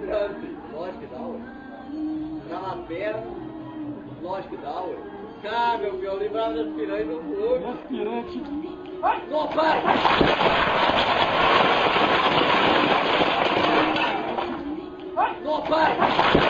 lembrando, filho. Lógico que dá, ué. Trava a perna, lógico que dá, ué. Ah, meu filho, eu lembrava das piranhas do fogo. Das piranhas. Não, pai! Não, pai!